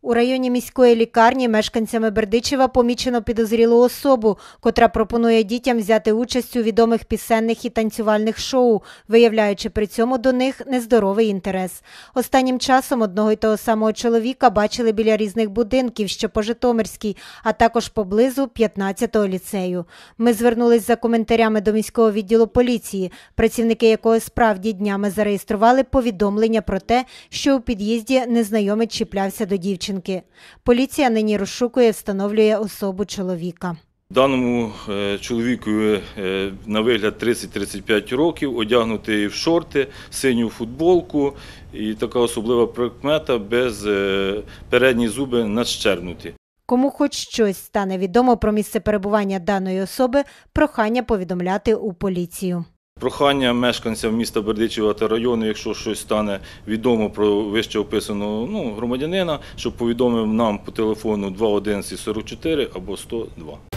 У районі міської лікарні мешканцями Бердичева помічено підозрілу особу, котра пропонує дітям взяти участь у відомих пісенних і танцювальних шоу, виявляючи при цьому до них нездоровий інтерес. Останнім часом одного й того самого чоловіка бачили біля різних будинків, що по Житомирській, а також поблизу 15-го ліцею. Ми звернулись за коментарями до міського відділу поліції, працівники якого справді днями зареєстрували повідомлення про те, що у під'їзді незнайомець чіплявся до дівчинки. Поліція нині розшукує, встановлює особу чоловіка. Даному чоловіку на вигляд 30-35 років, одягнутий в шорти, синю футболку і така особлива прикмета – без передні зуби надщербнуті. Кому хоч щось стане відомо про місце перебування даної особи, прохання повідомляти у поліцію. Прохання мешканцям міста Бердичева та району, якщо щось стане відомо про вище описаного громадянина, щоб повідомив нам по телефону 21144 або 102.